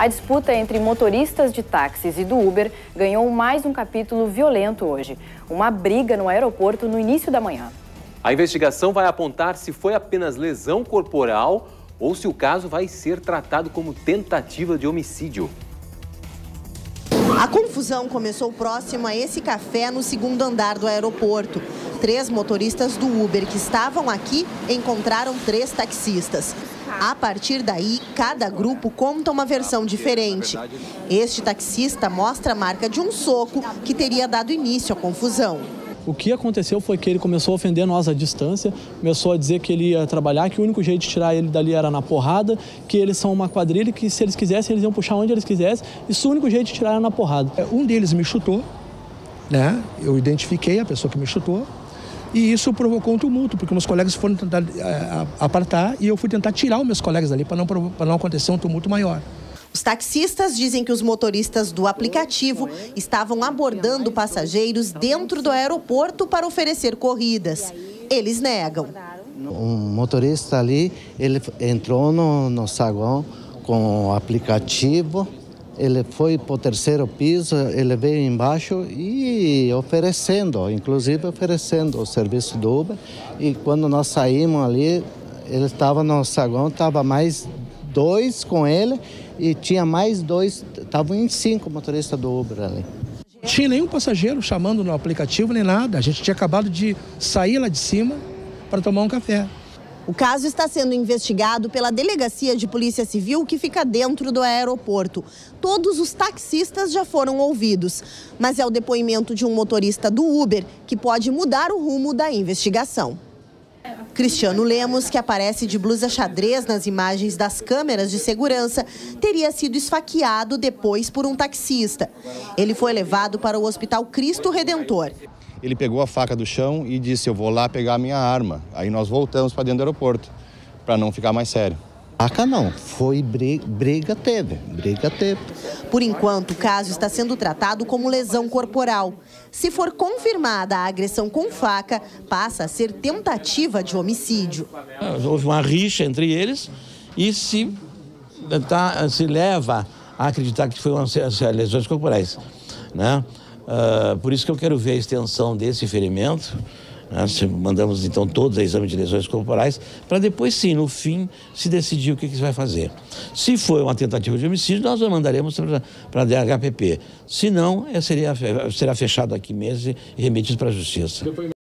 A disputa entre motoristas de táxis e do Uber ganhou mais um capítulo violento hoje. Uma briga no aeroporto no início da manhã. A investigação vai apontar se foi apenas lesão corporal ou se o caso vai ser tratado como tentativa de homicídio. A confusão começou próximo a esse café no segundo andar do aeroporto. 3 motoristas do Uber que estavam aqui encontraram 3 taxistas. A partir daí, cada grupo conta uma versão diferente. Este taxista mostra a marca de um soco que teria dado início à confusão. O que aconteceu foi que ele começou a ofender nós à distância, começou a dizer que ele ia trabalhar, que o único jeito de tirar ele dali era na porrada, que eles são uma quadrilha, que se eles quisessem, eles iam puxar onde eles quisessem, e o único jeito de tirar era na porrada. Um deles me chutou, né? Eu identifiquei a pessoa que me chutou, e isso provocou um tumulto, porque meus colegas foram tentar apartar e eu fui tentar tirar os meus colegas dali para não acontecer um tumulto maior. Os taxistas dizem que os motoristas do aplicativo estavam abordando passageiros dentro do aeroporto para oferecer corridas. Eles negam. Um motorista ali, ele entrou no saguão com o aplicativo, ele foi para o 3º piso, ele veio embaixo e inclusive oferecendo o serviço do Uber. E quando nós saímos ali, ele estava no saguão, estava mais 2 com ele e tinha mais 2, estavam em 5 motoristas do Uber ali. Não tinha nenhum passageiro chamando no aplicativo nem nada, a gente tinha acabado de sair lá de cima para tomar um café. O caso está sendo investigado pela Delegacia de Polícia Civil que fica dentro do aeroporto. Todos os taxistas já foram ouvidos, mas é o depoimento de um motorista do Uber que pode mudar o rumo da investigação. Cristiano Lemos, que aparece de blusa xadrez nas imagens das câmeras de segurança, teria sido esfaqueado depois por um taxista. Ele foi levado para o Hospital Cristo Redentor. Ele pegou a faca do chão e disse: eu vou lá pegar a minha arma. Aí nós voltamos para dentro do aeroporto, para não ficar mais sério. Faca não, foi briga teve. Por enquanto, o caso está sendo tratado como lesão corporal. Se for confirmada a agressão com faca, passa a ser tentativa de homicídio. Houve uma rixa entre eles e se leva a acreditar que foram lesões corporais, né? Por isso que eu quero ver a extensão desse ferimento. Mandamos então todos a exame de lesões corporais para depois sim, no fim, se decidir o que se vai fazer. Se for uma tentativa de homicídio, nós mandaremos para a DHPP. Se não, será fechado aqui mesmo e remetido para a Justiça.